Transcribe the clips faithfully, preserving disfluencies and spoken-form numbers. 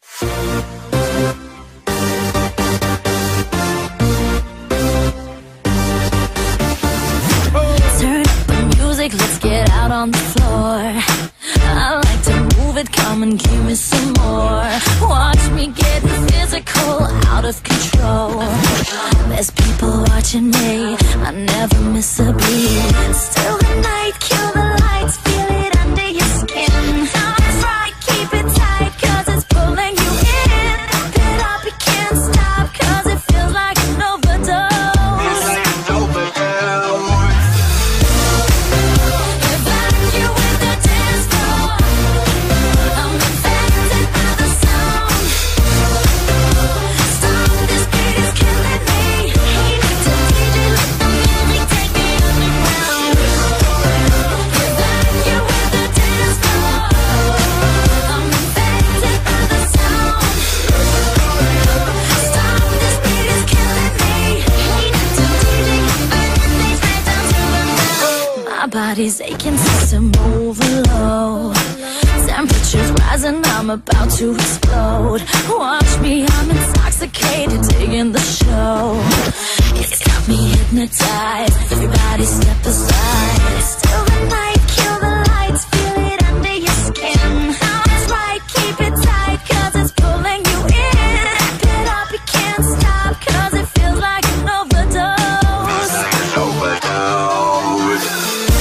Turn up the music, let's get out on the floor. I like to move it, come and give me some more. Watch me get physical, out of control. There's people watching me, I never miss a beat. Still the night, kill the lights, feel it under your skin. That's right, keep it tight, cause it's pulling you in. Pump it up, you can't stop, cause it feels like an overdose. Body's aching, system overload. Temperature's rising, I'm about to explode. Watch me, I'm intoxicated, digging the show. It's got me hypnotized, everybody step aside. Still the night, kill the lights, feel it under your skin. That's right, keep it tight, cause it's pulling you in. Wrap it up, you can't stop, cause it feels like an overdose. Overdose.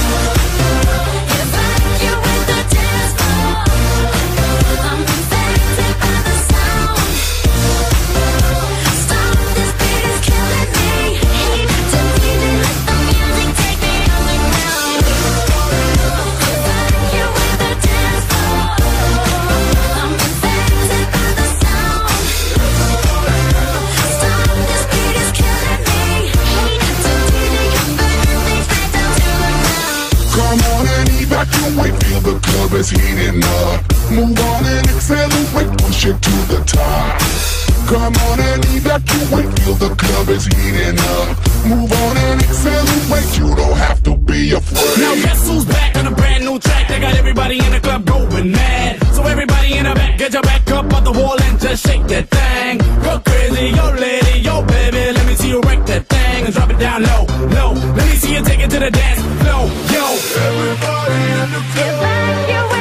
Evacuate, feel the club is heating up. Move on and accelerate, push it to the top. Come on and evacuate, feel the club is heating up. Move on and accelerate, you don't have to be afraid. Now guess who's back on a brand new track? They got everybody in the club going mad. So everybody in the back, get your back up on the wall and just shake that thing. Go crazy, yo lady, yo baby, let me see you wreck that thing and drop it down low, low. Let me see you take it to the dance floor, yo. Everybody in the club.